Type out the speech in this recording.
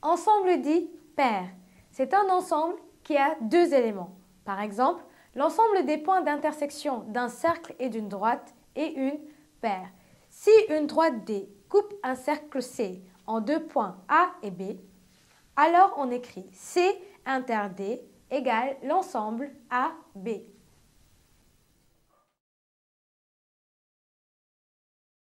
Ensemble dit paire. C'est un ensemble qui a deux éléments. Par exemple, l'ensemble des points d'intersection d'un cercle et d'une droite est une paire. Si une droite D coupe un cercle C en deux points A et B, alors on écrit C inter D égale l'ensemble AB.